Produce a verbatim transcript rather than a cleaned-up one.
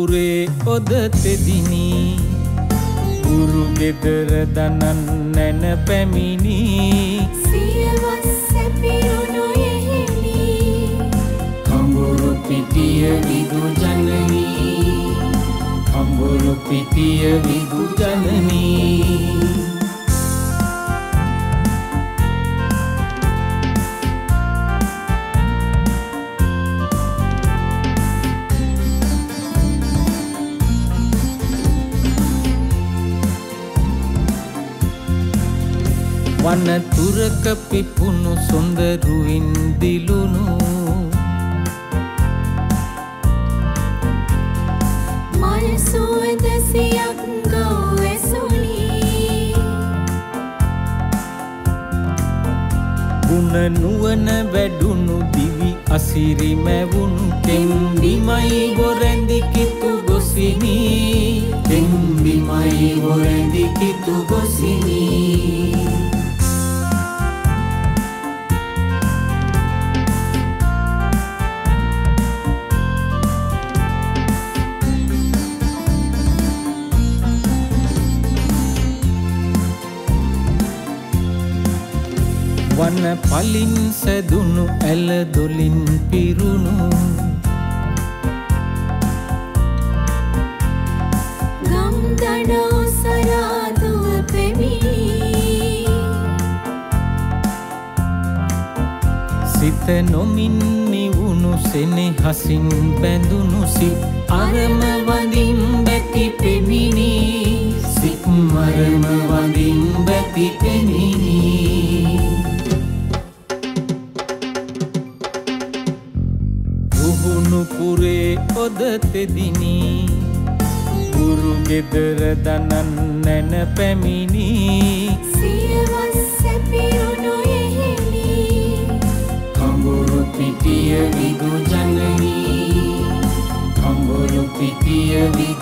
පුරේ ඔද තෙදිනි ගුරු ගෙදර දනන් නැන පැමිණි සියවස් සැපිරුණු යෙහෙලි කඹුරු පිටිය විදු ජනනී කඹුරු පිටිය විදු ජනනී වන තුරක පිපුණු සොඳරුවින් දිලුණු මල් සුවඳ සියක් ගෝ ඇසුනි ගුණ නුවණ වැඩුණු දිවි අසිරි මැවුණු කෙම්බිමයි බොරැඳි කිතු ගොසිනි කෙම්බිමයි බොරැඳි කිතු ගොසිනි වන පලින් සැදුණු ඇල දොලින් පිරුණු ගම් දඩෝ සරාදුව පෙමිණි සිත නොමින් නිවුණු සෙනෙහසින් බැඳුණු සිත් අරම වඳින් බැති පෙමිණි සිත් මරම වඳින් බැති පෙමිණි පුරේ ඔද තෙදිනි ගුරු ගෙදර දනන් නැන පැමිණි සියවස් සැපිරුණු යෙහෙලි කඹුරු පිටිය විදු ජනනී කඹුරු පිටිය විදු